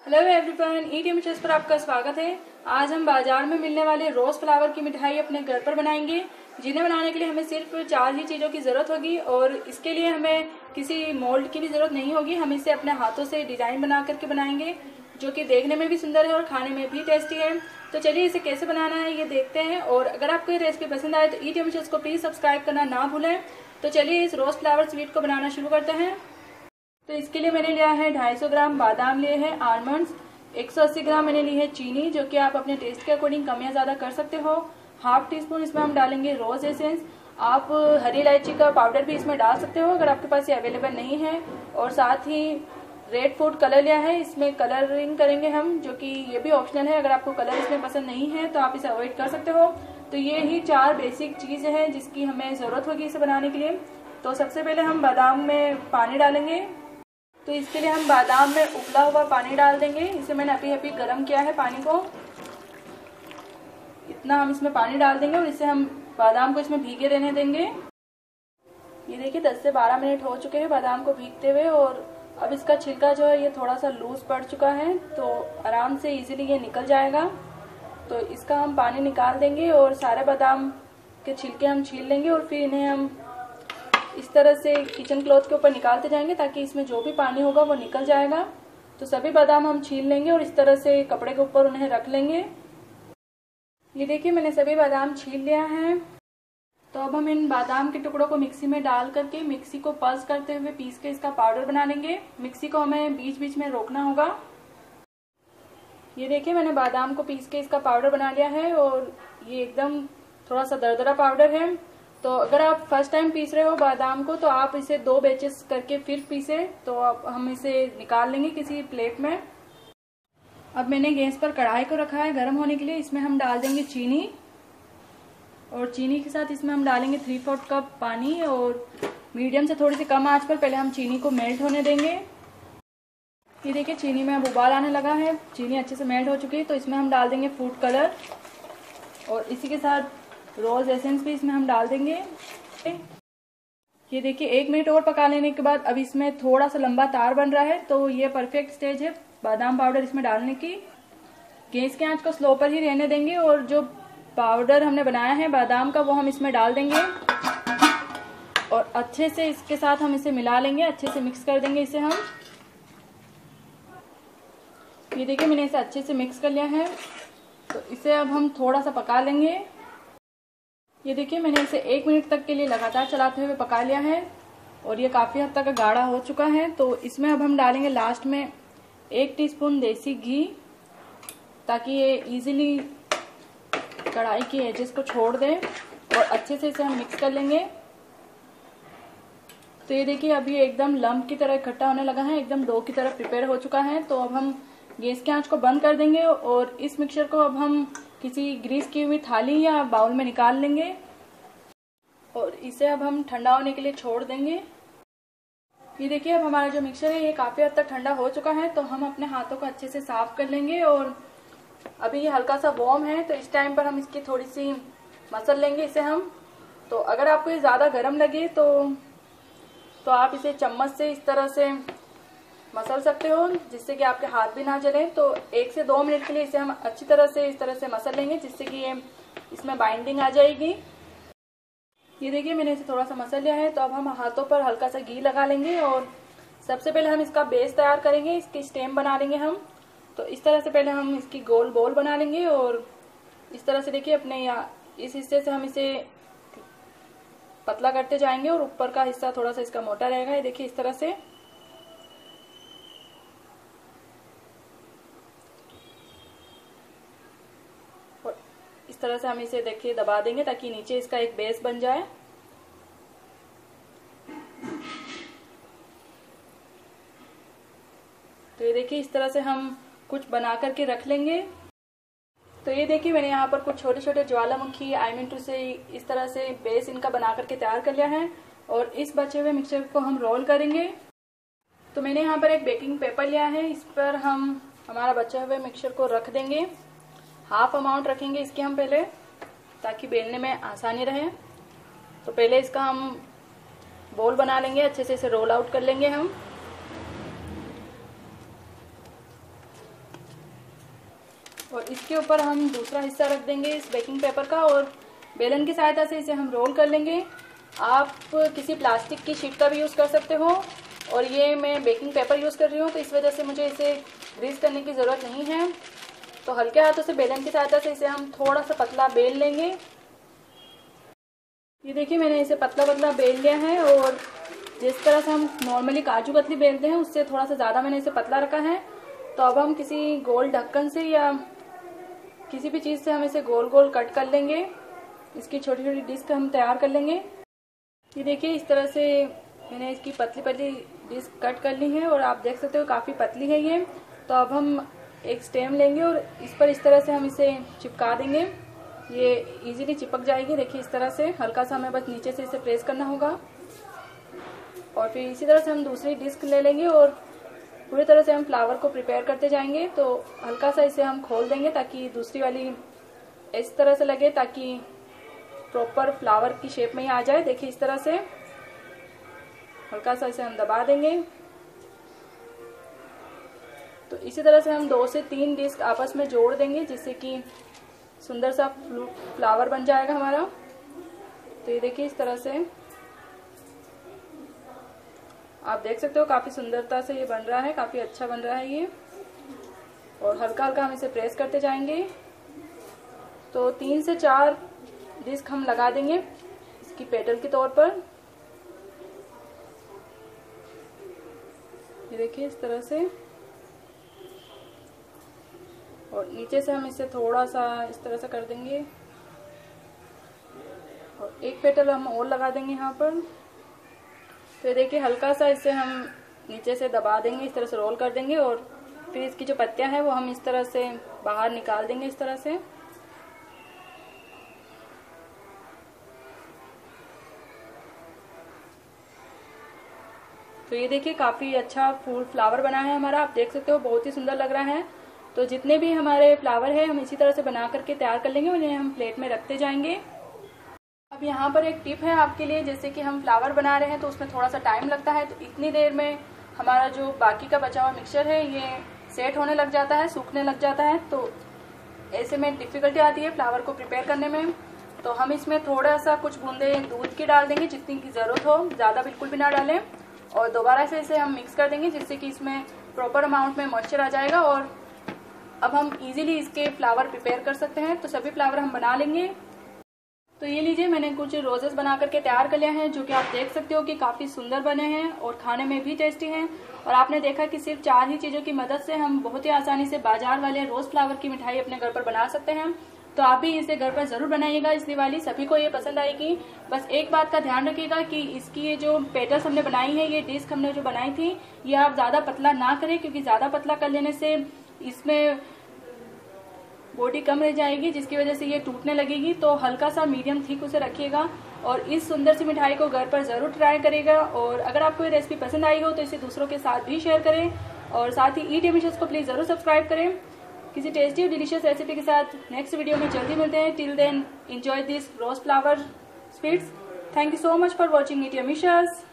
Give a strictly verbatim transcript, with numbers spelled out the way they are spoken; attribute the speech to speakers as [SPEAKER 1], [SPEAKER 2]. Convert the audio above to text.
[SPEAKER 1] Hello everyone, ईट images पर आपका स्वागत है। आज हम बाजार में मिलने वाले रोज फ्लावर की मिठाई अपने घर पर बनाएंगे, जिन्हें बनाने के लिए हमें सिर्फ चार ही चीज़ों की ज़रूरत होगी और इसके लिए हमें किसी मोल्ड की भी ज़रूरत नहीं होगी। हम इसे अपने हाथों से डिज़ाइन बना करके बनाएंगे, जो कि देखने में भी सुंदर है और खाने में भी टेस्टी है। तो चलिए इसे कैसे बनाना है ये देखते हैं। और अगर आपको ये रेसिपी पसंद आए तो ईट इमेजेस को प्लीज़ सब्सक्राइब करना ना भूलें। तो चलिए इस रोज फ्लावर स्वीट को बनाना शुरू करते हैं। तो इसके लिए मैंने लिया है ढाई सौ ग्राम बादाम लिए हैं, आलमंड्स, एक सौ अस्सी ग्राम मैंने ली है चीनी, जो कि आप अपने टेस्ट के अकॉर्डिंग कम या ज़्यादा कर सकते हो। हाफ टी स्पून इसमें हम डालेंगे रोज एसेंस। आप हरी इलायची का पाउडर भी इसमें डाल सकते हो अगर आपके पास ये अवेलेबल नहीं है। और साथ ही रेड फूड कलर लिया है, इसमें कलरिंग करेंगे हम, जो कि ये भी ऑप्शनल है। अगर आपको कलर इसमें पसंद नहीं है तो आप इसे अवॉइड कर सकते हो। तो ये ही चार बेसिक चीज़ें हैं जिसकी हमें ज़रूरत होगी इसे बनाने के लिए। तो सबसे पहले हम बादाम में पानी डालेंगे। तो इसके लिए हम बादाम में उबला हुआ पानी डाल देंगे। इसे मैंने अभी अभी गर्म किया है पानी को। इतना हम इसमें पानी डाल देंगे और इसे हम बादाम को इसमें भीगे रहने देंगे। ये देखिए दस से बारह मिनट हो चुके हैं बादाम को भीगते हुए, और अब इसका छिलका जो है ये थोड़ा सा लूज पड़ चुका है, तो आराम से इजीली ये निकल जाएगा। तो इसका हम पानी निकाल देंगे और सारे बादाम के छिलके हम छील लेंगे और फिर इन्हें हम इस तरह से किचन क्लॉथ के ऊपर निकालते जाएंगे ताकि इसमें जो भी पानी होगा वो निकल जाएगा। तो सभी बादाम हम छील लेंगे और इस तरह से कपड़े के ऊपर उन्हें रख लेंगे। ये देखिए मैंने सभी बादाम छील लिया है। तो अब हम इन बादाम के टुकड़ों को मिक्सी में डाल करके मिक्सी को पल्स करते हुए पीस के इसका पाउडर बना लेंगे। मिक्सी को हमें बीच बीच में रोकना होगा। ये देखिए मैंने बादाम को पीस के इसका पाउडर बना लिया है और ये एकदम थोड़ा सा दरदरा पाउडर है। तो अगर आप फर्स्ट टाइम पीस रहे हो बादाम को तो आप इसे दो बैचेस करके फिर पीसे। तो अब हम इसे निकाल लेंगे किसी प्लेट में। अब मैंने गैस पर कढ़ाई को रखा है गर्म होने के लिए। इसमें हम डाल देंगे चीनी, और चीनी के साथ इसमें हम डालेंगे थ्री फोर्थ कप पानी, और मीडियम से थोड़ी सी कम आंच पर पहले हम चीनी को मेल्ट होने देंगे। ये देखिए चीनी में अब उबाल आने लगा है, चीनी अच्छे से मेल्ट हो चुकी है। तो इसमें हम डाल देंगे फूड कलर और इसी के साथ रोज एसेंस भी इसमें हम डाल देंगे। ये देखिए एक मिनट और पका लेने के बाद अब इसमें थोड़ा सा लंबा तार बन रहा है, तो ये परफेक्ट स्टेज है बादाम पाउडर इसमें डालने की। गैस की आंच को स्लो पर ही रहने देंगे और जो पाउडर हमने बनाया है बादाम का वो हम इसमें डाल देंगे और अच्छे से इसके साथ हम इसे मिला लेंगे, अच्छे से मिक्स कर देंगे इसे हम। ये देखिए मैंने इसे अच्छे से मिक्स कर लिया है। तो इसे अब हम थोड़ा सा पका लेंगे। ये देखिए मैंने इसे एक मिनट तक के लिए लगातार चलाते हुए पका लिया है और ये काफ़ी हद तक गाढ़ा हो चुका है। तो इसमें अब हम डालेंगे लास्ट में एक टीस्पून देसी घी, ताकि ये इजीली कढ़ाई की एजेस को छोड़ दे, और अच्छे से इसे हम मिक्स कर लेंगे। तो ये देखिए अभी एकदम लम्प की तरह इकट्ठा होने लगा है, एकदम डो की तरह प्रिपेयर हो चुका है। तो अब हम गैस की आंच को बंद कर देंगे और इस मिक्सचर को अब हम किसी ग्रीस की हुई थाली या बाउल में निकाल लेंगे और इसे अब हम ठंडा होने के लिए छोड़ देंगे। ये देखिए अब हमारा जो मिक्सचर है ये काफ़ी हद तक ठंडा हो चुका है। तो हम अपने हाथों को अच्छे से साफ कर लेंगे और अभी ये हल्का सा वार्म है, तो इस टाइम पर हम इसकी थोड़ी सी मसल लेंगे इसे हम। तो अगर आपको ये ज़्यादा गर्म लगे तो तो आप इसे चम्मच से इस तरह से मसल सकते हो, जिससे कि आपके हाथ भी ना जले। तो एक से दो मिनट के लिए इसे हम अच्छी तरह से इस तरह से मसल लेंगे, जिससे कि ये इसमें बाइंडिंग आ जाएगी। ये देखिए मैंने इसे थोड़ा सा मसल लिया है। तो अब हम हाथों पर हल्का सा घी लगा लेंगे और सबसे पहले हम इसका बेस तैयार करेंगे, इसकी स्टेम बना लेंगे हम। तो इस तरह से पहले हम इसकी गोल बॉल बना लेंगे और इस तरह से देखिए अपने यहाँ इस हिस्से से हम इसे पतला करते जाएंगे और ऊपर का हिस्सा थोड़ा सा इसका मोटा रहेगा। ये देखिए इस तरह से। इस तरह से हम इसे देखिए दबा देंगे ताकि नीचे इसका एक बेस बन जाए। तो ये देखिए इस तरह से हम कुछ बना करके रख लेंगे। तो ये देखिए मैंने यहाँ पर कुछ छोटे छोटे ज्वालामुखी आई मीन टू से इस तरह से बेस इनका बना करके तैयार कर लिया है और इस बचे हुए मिक्सचर को हम रोल करेंगे। तो मैंने यहाँ पर एक बेकिंग पेपर लिया है, इस पर हम हमारा बचे हुए मिक्सचर को रख देंगे। हाफ अमाउंट रखेंगे इसके हम पहले, ताकि बेलने में आसानी रहे। तो पहले इसका हम बॉल बना लेंगे, अच्छे से इसे रोल आउट कर लेंगे हम। और इसके ऊपर हम दूसरा हिस्सा रख देंगे इस बेकिंग पेपर का और बेलन की सहायता से इसे हम रोल कर लेंगे। आप किसी प्लास्टिक की शीट का भी यूज़ कर सकते हो और ये मैं बेकिंग पेपर यूज़ कर रही हूँ तो इस वजह से मुझे इसे ग्रीस करने की ज़रूरत नहीं है। तो हल्के हाथों से बेलन की सहायता से इसे हम थोड़ा सा पतला बेल लेंगे। ये देखिए मैंने इसे पतला पतला बेल लिया है और जिस तरह से हम नॉर्मली काजू कतली बेलते हैं उससे थोड़ा सा ज़्यादा मैंने इसे पतला रखा है। तो अब हम किसी गोल ढक्कन से या किसी भी चीज़ से हम इसे गोल गोल कट कर लेंगे। इसकी छोटी छोटी डिस्क हम तैयार कर लेंगे। ये देखिए इस तरह से मैंने इसकी पतली पतली डिस्क कट कर ली है और आप देख सकते हो काफ़ी पतली है ये। तो अब हम एक स्टेम लेंगे और इस पर इस तरह से हम इसे चिपका देंगे। ये इजीली चिपक जाएगी। देखिए इस तरह से हल्का सा हमें बस नीचे से इसे प्रेस करना होगा और फिर इसी तरह से हम दूसरी डिस्क ले लेंगे और पूरी तरह से हम फ्लावर को प्रिपेयर करते जाएंगे। तो हल्का सा इसे हम खोल देंगे ताकि दूसरी वाली इस तरह से लगे, ताकि प्रॉपर फ्लावर की शेप में ही आ जाए। देखिए इस तरह से हल्का सा इसे हम दबा देंगे। तो इसी तरह से हम दो से तीन डिस्क आपस में जोड़ देंगे जिससे कि सुंदर सा फ्लावर बन जाएगा हमारा। तो ये देखिए इस तरह से आप देख सकते हो काफी सुंदरता से ये बन रहा है, काफी अच्छा बन रहा है ये। और हल्का हल्का हम इसे प्रेस करते जाएंगे। तो तीन से चार डिस्क हम लगा देंगे इसकी पेटल के तौर पर। ये देखिए इस तरह से और नीचे से हम इसे थोड़ा सा इस तरह से कर देंगे और एक पेटल हम और लगा देंगे यहाँ पर। तो ये देखिए हल्का सा इसे हम नीचे से दबा देंगे, इस तरह से रोल कर देंगे और फिर इसकी जो पत्तियां हैं वो हम इस तरह से बाहर निकाल देंगे इस तरह से। तो ये देखिए काफी अच्छा फूल फ्लावर बना है हमारा, आप देख सकते हो बहुत ही सुंदर लग रहा है। तो जितने भी हमारे फ्लावर है हम इसी तरह से बना करके तैयार कर लेंगे, उन्हें हम प्लेट में रखते जाएंगे। अब यहाँ पर एक टिप है आपके लिए, जैसे कि हम फ्लावर बना रहे हैं तो उसमें थोड़ा सा टाइम लगता है, तो इतनी देर में हमारा जो बाकी का बचा हुआ मिक्सचर है ये सेट होने लग जाता है, सूखने लग जाता है। तो ऐसे में डिफिकल्टी आती है फ्लावर को प्रिपेयर करने में। तो हम इसमें थोड़ा सा कुछ बूंदे दूध की डाल देंगे जितनी की ज़रूरत हो, ज़्यादा बिल्कुल भी ना डालें। और दोबारा से इसे हम मिक्स कर देंगे जिससे कि इसमें प्रॉपर अमाउंट में मॉइस्चर आ जाएगा और अब हम इजीली इसके फ्लावर प्रिपेयर कर सकते हैं। तो सभी फ्लावर हम बना लेंगे। तो ये लीजिए मैंने कुछ रोजेस बना करके तैयार कर लिया है जो कि आप देख सकते हो कि काफ़ी सुंदर बने हैं और खाने में भी टेस्टी हैं। और आपने देखा कि सिर्फ चार ही चीज़ों की मदद से हम बहुत ही आसानी से बाजार वाले रोज़ फ्लावर की मिठाई अपने घर पर बना सकते हैं। तो आप भी इसे घर पर ज़रूर बनाइएगा इस दिवाली, सभी को ये पसंद आएगी। बस एक बात का ध्यान रखिएगा कि इसकी ये जो पेटल्स हमने बनाई है, ये डिस्क हमने जो बनाई थी, ये आप ज़्यादा पतला ना करें क्योंकि ज़्यादा पतला कर लेने से इसमें बॉडी कम रह जाएगी जिसकी वजह से ये टूटने लगेगी। तो हल्का सा मीडियम थिक उसे रखिएगा और इस सुंदर सी मिठाई को घर पर ज़रूर ट्राई करेगा। और अगर आपको ये रेसिपी पसंद आई हो तो इसे दूसरों के साथ भी शेयर करें और साथ ही ईट एमिशंस को प्लीज़ ज़रूर सब्सक्राइब करें। किसी टेस्टी और डिलीशियस रेसिपी के साथ नेक्स्ट वीडियो में जल्दी मिलते हैं। Till then enjoy this rose flower sweets. Thank you so much for watching eat emissions.